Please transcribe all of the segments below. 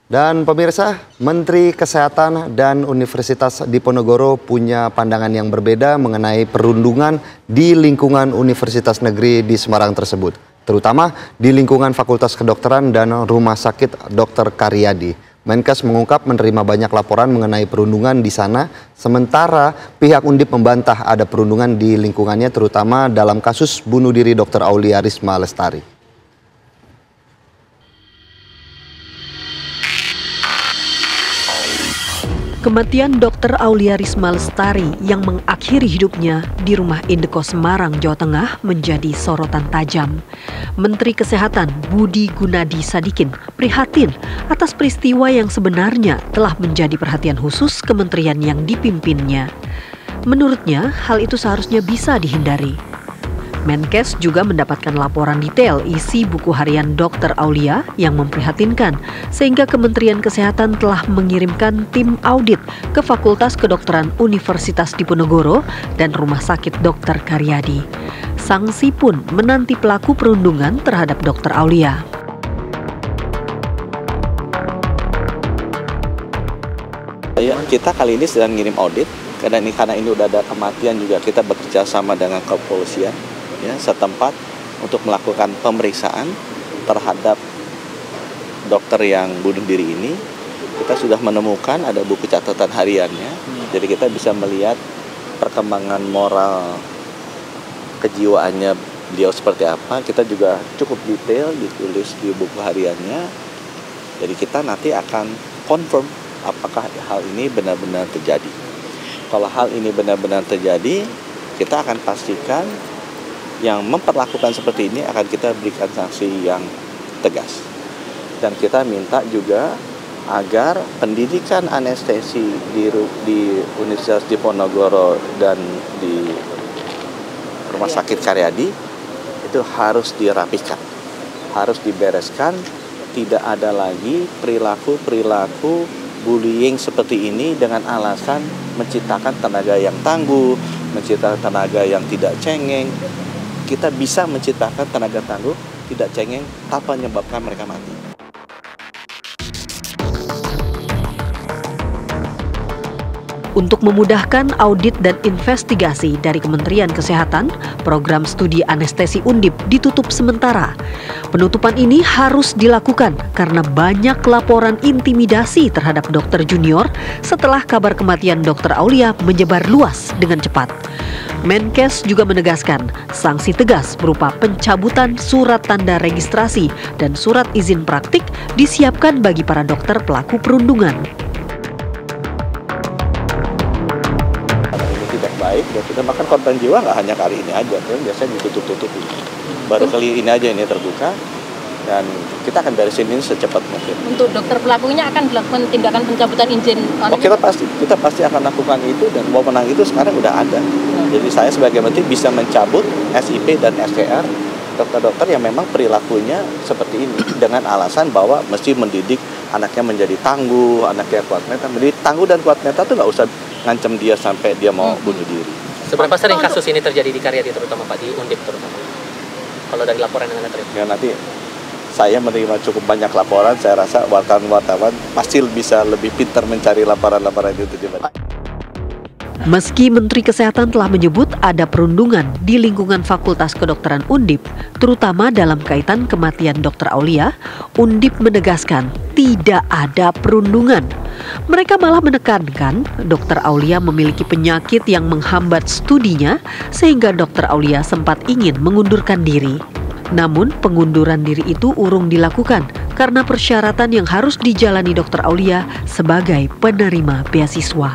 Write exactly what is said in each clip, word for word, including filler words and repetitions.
Dan pemirsa, Menteri Kesehatan dan Universitas Diponegoro punya pandangan yang berbeda mengenai perundungan di lingkungan Universitas Negeri di Semarang tersebut, terutama di lingkungan Fakultas Kedokteran dan Rumah Sakit Dokter Karyadi. Menkes mengungkap menerima banyak laporan mengenai perundungan di sana, sementara pihak Undip membantah ada perundungan di lingkungannya, terutama dalam kasus bunuh diri Dokter Aulia Risma Lestari. Kematian Dokter Aulia Risma Lestari yang mengakhiri hidupnya di rumah Indeko Semarang, Jawa Tengah menjadi sorotan tajam. Menteri Kesehatan Budi Gunadi Sadikin prihatin atas peristiwa yang sebenarnya telah menjadi perhatian khusus kementerian yang dipimpinnya. Menurutnya, hal itu seharusnya bisa dihindari. Menkes juga mendapatkan laporan detail isi buku harian Dokter Aulia yang memprihatinkan, sehingga Kementerian Kesehatan telah mengirimkan tim audit ke Fakultas Kedokteran Universitas Diponegoro dan Rumah Sakit Dokter Karyadi. Sanksi pun menanti pelaku perundungan terhadap Dokter Aulia. Kita kali ini sedang ngirim audit, karena ini karena ini udah ada kematian juga kita bekerja sama dengan kepolisian ya setempat untuk melakukan pemeriksaan terhadap dokter yang bunuh diri ini. Kita sudah menemukan ada buku catatan hariannya, jadi kita bisa melihat perkembangan moral kejiwaannya beliau seperti apa. Kita juga cukup detail ditulis di buku hariannya, jadi kita nanti akan confirm apakah hal ini benar-benar terjadi. Kalau hal ini benar-benar terjadi, kita akan pastikan yang memperlakukan seperti ini akan kita berikan sanksi yang tegas. Dan kita minta juga agar pendidikan anestesi di, di Universitas Diponegoro dan di Rumah Sakit Karyadi itu harus dirapikan, harus dibereskan. Tidak ada lagi perilaku-perilaku bullying seperti ini dengan alasan menciptakan tenaga yang tangguh, menciptakan tenaga yang tidak cengeng. Kita bisa menciptakan tenaga tangguh, tidak cengeng, tanpa menyebabkan mereka mati. Untuk memudahkan audit dan investigasi dari Kementerian Kesehatan, program studi anestesi Undip ditutup sementara. Penutupan ini harus dilakukan karena banyak laporan intimidasi terhadap dokter junior setelah kabar kematian Dokter Aulia menyebar luas dengan cepat. Menkes juga menegaskan sanksi tegas berupa pencabutan surat tanda registrasi dan surat izin praktik disiapkan bagi para dokter pelaku perundungan. Baik, dan kita makan korban jiwa nggak hanya kali ini aja, kan biasanya ditutup-tutup. Baru kali ini aja ini terbuka, dan kita akan beresin ini secepat mungkin. Untuk dokter pelakunya akan dilakukan tindakan pencabutan izin. Oh, kita pasti kita pasti akan lakukan itu, dan wewenang itu sekarang udah ada. Hmm. Jadi saya sebagai menteri bisa mencabut S I P dan S T R dokter-dokter yang memang perilakunya seperti ini dengan alasan bahwa mesti mendidik anaknya menjadi tangguh, anaknya kuat mental. Mendidik tangguh dan kuat mental itu nggak usah ngancam dia sampai dia mau hmm. bunuh diri. Seberapa sering kasus ini terjadi di Karyadi, terutama Pak, di Undip terutama? Kalau dari laporan yang Anda terima? Ya, nanti saya menerima cukup banyak laporan, saya rasa wartawan-wartawan pasti bisa lebih pintar mencari laporan-laporan itu. Meski Menteri Kesehatan telah menyebut ada perundungan di lingkungan Fakultas Kedokteran Undip, terutama dalam kaitan kematian Dokter Aulia, Undip menegaskan tidak ada perundungan. Mereka malah menekankan Dokter Aulia memiliki penyakit yang menghambat studinya sehingga Dokter Aulia sempat ingin mengundurkan diri. Namun pengunduran diri itu urung dilakukan karena persyaratan yang harus dijalani Dokter Aulia sebagai penerima beasiswa.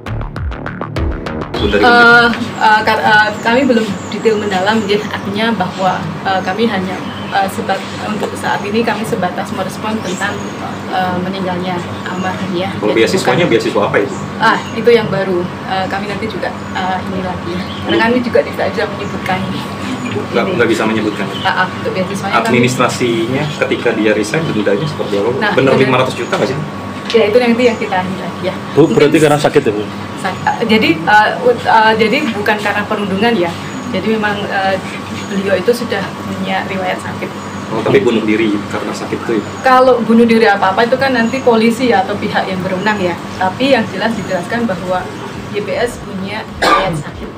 Uh, uh, uh, kami belum detail mendalam, ya, artinya bahwa uh, kami hanya uh, sebat, untuk saat ini kami sebatas merespon tentang uh, meninggalnya almarhum ya. Kalau beasiswanya beasiswa apa itu? Ah, itu yang baru. Uh, kami nanti juga uh, ini lagi. Karena kami juga tidak bisa menyebutkan. Nggak, nggak bisa menyebutkan. Uh, uh, untuk beasiswanya. Administrasinya kami, ketika dia resign dendanya seperti apa? Nah, benar lima ratus juta nggak sih? Ya itu nanti yang kita lagi ya. Bu, berarti mungkin karena sakit ya Bu? Uh, jadi uh, uh, jadi bukan karena perundungan ya. Jadi memang uh, beliau itu sudah punya riwayat sakit Oh, tapi bunuh diri karena sakit itu ya? Kalau bunuh diri apa-apa itu kan nanti polisi atau pihak yang berwenang ya. Tapi yang jelas dijelaskan bahwa Y P S punya riwayat sakit.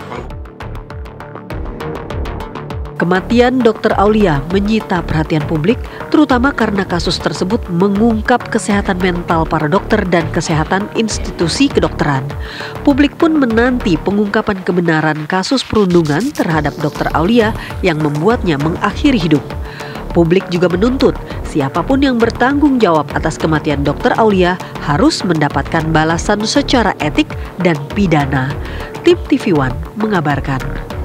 Kematian dokter Aulia menyita perhatian publik, terutama karena kasus tersebut mengungkap kesehatan mental para dokter dan kesehatan institusi kedokteran. Publik pun menanti pengungkapan kebenaran kasus perundungan terhadap dokter Aulia yang membuatnya mengakhiri hidup. Publik juga menuntut siapapun yang bertanggung jawab atas kematian dokter Aulia harus mendapatkan balasan secara etik dan pidana. Tim T V One mengabarkan.